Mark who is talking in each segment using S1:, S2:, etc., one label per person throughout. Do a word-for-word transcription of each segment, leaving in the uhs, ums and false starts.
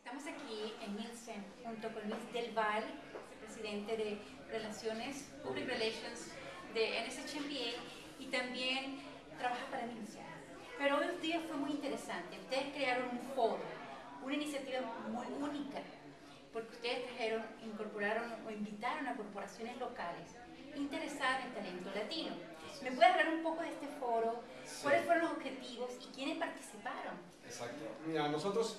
S1: Estamos aquí en Nielsen junto con Luis Del Val, presidente de Relaciones, Public Relations de N S H M B A y también trabaja para Nielsen. Pero hoy el día fue muy interesante. Ustedes crearon un foro, una iniciativa muy única, porque ustedes trajeron, incorporaron o invitaron a corporaciones locales interesadas en talento latino. ¿Me puedes hablar un poco de este foro? Sí. ¿Cuáles fueron los objetivos y quiénes participaron?
S2: Exacto. Mira, nosotros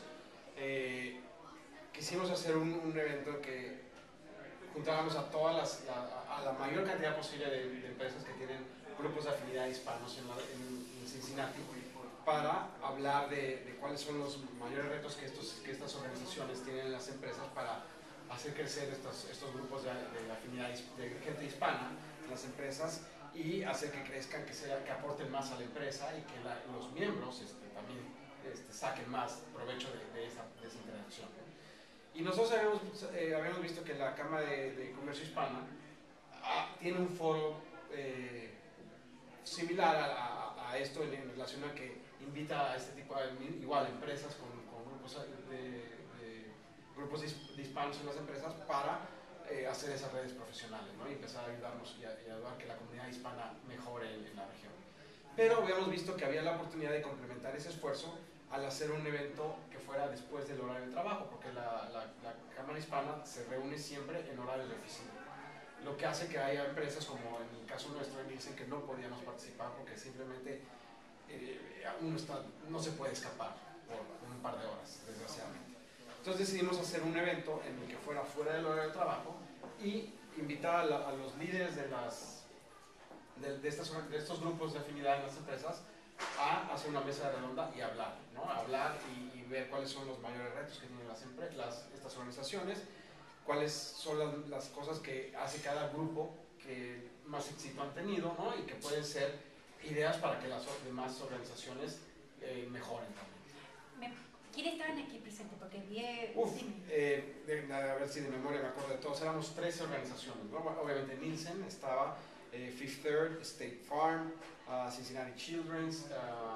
S2: eh, quisimos hacer un, un evento que juntáramos a todas las, la, a la mayor cantidad posible de, de empresas que tienen grupos de afinidad hispanos en, la, en, en Cincinnati, para hablar de, de cuáles son los mayores retos que, estos, que estas organizaciones tienen en las empresas para hacer crecer estos, estos grupos de, de afinidad de gente hispana en las empresas y hacer que crezcan, que, sea, que aporten más a la empresa y que la, los miembros este, también este, saquen más provecho de, de, esa, de esa interacción. Y nosotros habíamos, eh, habíamos visto que la Cámara de, de Comercio Hispana ah, tiene un foro eh, similar a, a, a esto en, en relación a que invita a este tipo de, igual, empresas con, con grupos de, de grupos de hispanos en las empresas para eh, hacer esas redes profesionales, ¿no? Y empezar a ayudarnos y, a, y ayudar a que la comunidad hispana mejore en, en la región. Pero habíamos visto que había la oportunidad de complementar ese esfuerzo al hacer un evento que fuera después del horario de trabajo, porque la, la, la Cámara Hispana se reúne siempre en horarios de oficina. Lo que hace que haya empresas, como en el caso nuestro, dicen que no podíamos participar porque simplemente eh, uno está, no se puede escapar por un par de horas, desgraciadamente. Entonces decidimos hacer un evento en el que fuera fuera del horario de trabajo y invitar a, la, a los líderes de, las, de, de, estas, de estos grupos de afinidad en las empresas a hacer una mesa redonda y hablar, ¿no? Hablar y, y ver cuáles son los mayores retos que tienen las, las, estas organizaciones, cuáles son las, las cosas que hace cada grupo que más éxito han tenido, ¿no? Y que pueden ser ideas para que las demás organizaciones eh, mejoren también.
S1: ¿Quiénes estaban aquí presentes? Porque vi...
S2: Uf, eh, de, a ver si de memoria me acuerdo de todos. Éramos trece organizaciones, ¿no? Obviamente Nielsen estaba, eh, Fifth Third, State Farm, uh, Cincinnati Children's, uh,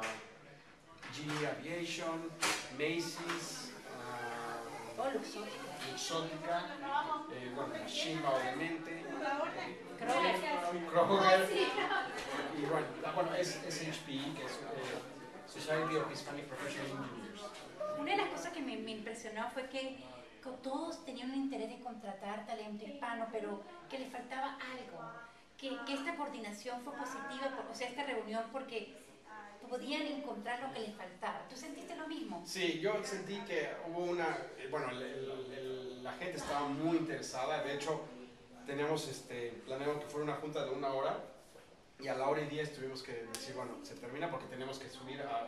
S2: G E Aviation, Macy's, uh,
S1: oh, Luxottica,
S2: Luxottica eh, bueno, Shimba obviamente, eh,
S1: Kroger,
S2: Kroger, y bueno, bueno es, es H P E, que es eh, Society of Hispanic Professional Engineers.
S1: Una de las cosas que me, me impresionó fue que, que todos tenían un interés de contratar talento hispano, pero que les faltaba algo, que, que esta coordinación fue positiva, por, o sea, esta reunión, porque podían encontrar lo que les faltaba. ¿Tú sentiste lo mismo?
S2: Sí, yo sentí que hubo una, bueno, el, el, el, la gente estaba muy interesada. De hecho, teníamos este, planeado que fuera una junta de una hora y a la hora y diez tuvimos que decir, bueno, se termina porque tenemos que subir a...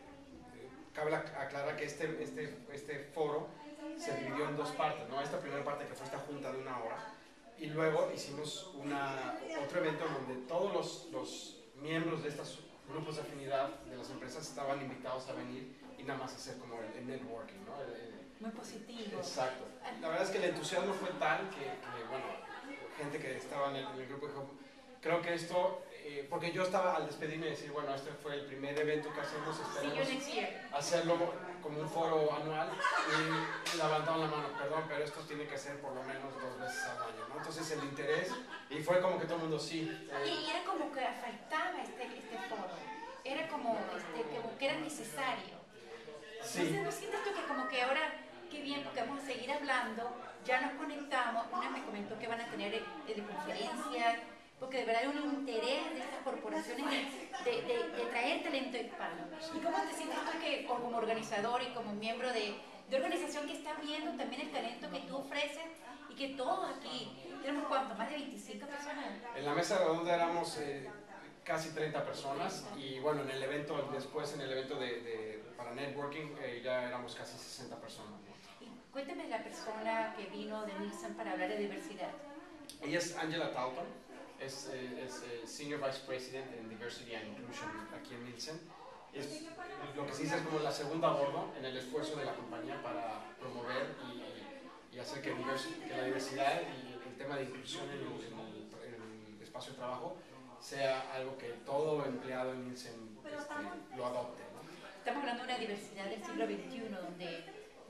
S2: Cabe aclarar que este, este, este foro se dividió en dos partes, ¿no? Esta primera parte que fue esta junta de una hora y luego hicimos una, otro evento donde todos los, los miembros de estos grupos de afinidad de las empresas estaban invitados a venir y nada más hacer como el, el networking, ¿no? El, el,
S1: Muy positivo.
S2: Exacto. La verdad es que el entusiasmo fue tal que, que bueno, gente que estaba en el, en el grupo dijo, creo que esto, eh, porque yo estaba al despedirme y decir, bueno, este fue el primer evento que hacemos, esperemos hacerlo como un foro anual, y levantaron la mano, perdón, pero esto tiene que ser por lo menos dos veces al año, ¿no? Entonces el interés, y fue como que todo el mundo sí.
S1: Eh. Y era como que faltaba este, este foro, era como, este, como que era necesario.
S2: Sí.
S1: Entonces, ¿no sientes tú que como que ahora, qué bien, porque vamos a seguir hablando, ya nos conectamos, una me comentó que van a tener de conferencias, porque de verdad hay un interés de estas corporaciones de, de, de, de traer talento hispano. ¿Y cómo te sientes tú que, como organizador y como miembro de, de organización que está viendo también el talento que tú ofreces y que todos aquí, tenemos cuánto, más de veinticinco personas?
S2: En la mesa redonda éramos eh, casi treinta personas y bueno, en el evento, después en el evento de, de, para networking eh, ya éramos casi sesenta personas.
S1: Y cuéntame la persona que vino de Nielsen para hablar de diversidad.
S2: Ella es Angela Talton. Es, es, es Senior Vice President en Diversity and Inclusion aquí en Nielsen. Es, lo que se dice es como la segunda a bordo en el esfuerzo de la compañía para promover y, y hacer que, que la diversidad y el tema de inclusión en el, en, el, en el espacio de trabajo sea algo que todo empleado en Nielsen este, lo adopte, ¿no?
S1: Estamos hablando de una diversidad del siglo veintiuno donde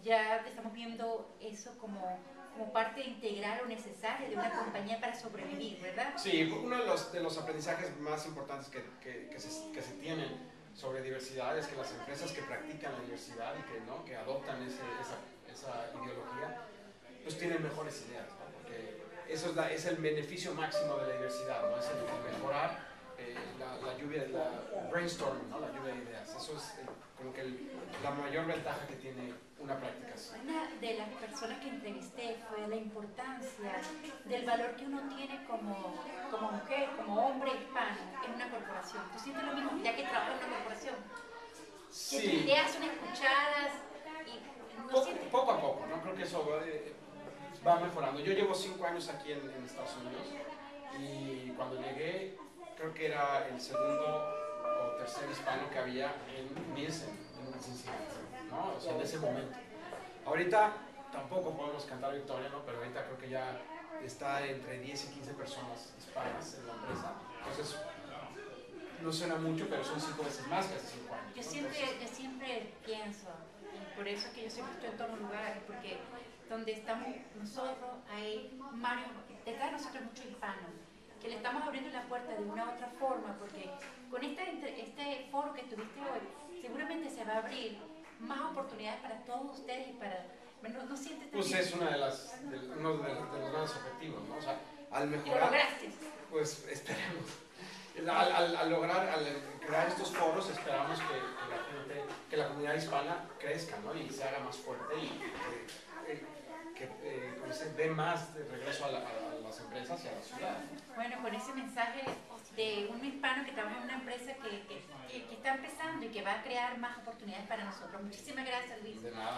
S1: ya estamos viendo eso como, como parte integral o necesaria de una compañía para sobrevivir, ¿verdad?
S2: Sí, uno de los, de los aprendizajes más importantes que, que, que, se, que se tienen sobre diversidad es que las empresas que practican la diversidad y que, ¿no? que adoptan ese, esa, esa ideología, pues tienen mejores ideas, ¿no? Porque eso es, la, es el beneficio máximo de la diversidad, ¿no? Es el, el mejorar eh, la, la lluvia, la brainstorming, ¿no? La lluvia de ideas. Eso es el, como que el, la mayor ventaja que tiene una práctica así.
S1: Una de las personas que entrevisté fue la importancia del valor que uno tiene como, como mujer, como hombre hispano en una corporación. ¿Tú sientes lo mismo ya que trabajas en una corporación?
S2: Sí.
S1: Que tus ideas son escuchadas y no
S2: poco,
S1: sientes...
S2: poco a poco, ¿no? Creo que eso va, eh, va mejorando. Yo llevo cinco años aquí en, en Estados Unidos y cuando llegué creo que era el segundo o tercer hispano que había en Nielsen, en Cincinnati, ¿no? O sea, en ese momento. Ahorita tampoco podemos cantar victoria, ¿no? Pero ahorita creo que ya está entre diez y quince personas hispanas en la empresa. Entonces, no suena mucho, pero son cinco veces más que hace cinco años.
S1: Yo
S2: ¿no?
S1: siempre,
S2: Entonces,
S1: yo siempre pienso, y por eso es que yo siempre estoy en todos los lugares, porque donde estamos nosotros hay varios, detrás de nosotros muchos hispanos, que le estamos abriendo la puerta de una u otra forma, porque con este, este foro que tuviste hoy, seguramente se va a abrir más oportunidades para todos ustedes y para... No, no sientes
S2: pues
S1: también...
S2: es una de las, de, uno de, de los grandes objetivos, ¿no? O sea, al
S1: Y lo
S2: mejorar,
S1: lograste.
S2: pues esperemos. Al, al, al lograr, al crear estos foros, esperamos que, que la gente, que la comunidad hispana crezca, ¿no? Y se haga más fuerte y que, que, que eh, se dé más de regreso a, la, a las empresas y a la ciudad.
S1: Bueno, con ese mensaje de un hispano que trabaja en una empresa que, que, que, que está empezando y que va a crear más oportunidades para nosotros. Muchísimas gracias, Luis.
S2: De nada.